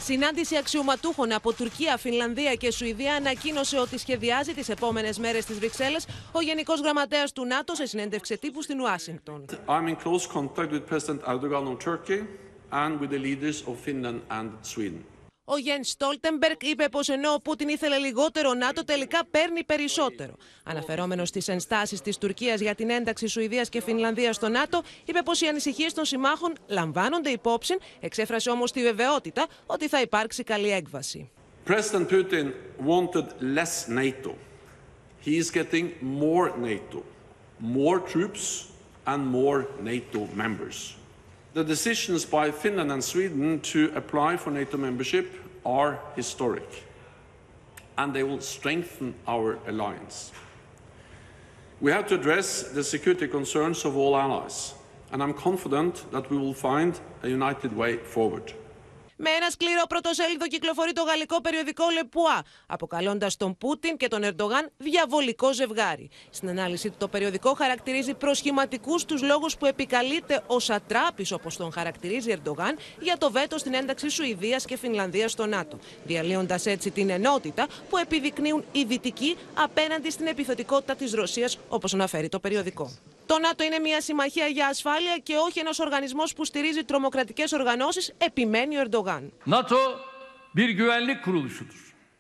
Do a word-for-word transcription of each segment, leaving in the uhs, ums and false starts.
Συνάντηση αξιωματούχων από Τουρκία, Φινλανδία και Σουηδία ανακοίνωσε ότι σχεδιάζει τις επόμενες μέρες στις Βρυξέλλες ο Γενικός Γραμματέας του ΝΑΤΟ σε συνέντευξη τύπου στην Ουάσιγκτον. I'm in close contact with President Erdogan of Turkey and with the leaders of Finland and Sweden. Ο Γιένς Στόλτεμπεργκ είπε πως ενώ ο Πούτιν ήθελε λιγότερο ΝΑΤΟ, τελικά παίρνει περισσότερο. Αναφερόμενος στις ενστάσεις της Τουρκίας για την ένταξη Σουηδίας και Φινλανδίας στο ΝΑΤΟ, είπε πως οι ανησυχίες των συμμάχων λαμβάνονται υπόψη, εξέφρασε όμως τη βεβαιότητα ότι θα υπάρξει καλή έκβαση. President Putin wanted less NATO. He is getting more NATO, more troops and more NATO members. The decisions by Finland and Sweden to apply for NATO membership are historic, and they will strengthen our alliance. We have to address the security concerns of all allies, and I'm confident that we will find a united way forward. Με ένα σκληρό πρωτοσέλιδο κυκλοφορεί το γαλλικό περιοδικό Le Point, αποκαλώντας τον Πούτιν και τον Ερντογάν διαβολικό ζευγάρι. Στην ανάλυση του, το περιοδικό χαρακτηρίζει προσχηματικούς τους λόγους που επικαλείται ο σατράπης, όπως τον χαρακτηρίζει Ερντογάν, για το βέτο στην ένταξη Σουηδίας και Φινλανδίας στο ΝΑΤΟ, διαλύοντας έτσι την ενότητα που επιδεικνύουν οι Δυτικοί απέναντι στην επιθετικότητα της Ρωσίας, όπως αναφέρει το περιοδικό. Το ΝΑΤΟ είναι μια συμμαχία για ασφάλεια και όχι ένας οργανισμός που στηρίζει τρομοκρατικές οργανώσεις, επιμένει ο Ερντογάν. NATO bir güvenlik kuruluşudur.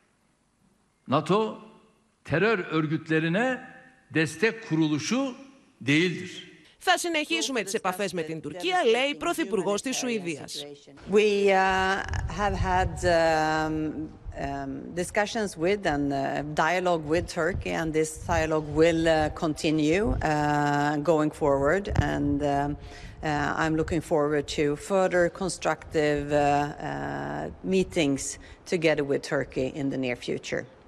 NATO terör örgütlerine destek kuruluşu değildir. Θα συνεχίσουμε τις επαφές με την Τουρκία, λέει η Πρωθυπουργός της Σουηδίας. We uh, have had um, um, discussions with and uh, dialogue with Turkey, and this dialogue will uh, continue uh, going forward. And um, uh, I'm looking forward to further constructive uh, uh, meetings together with Turkey in the near future.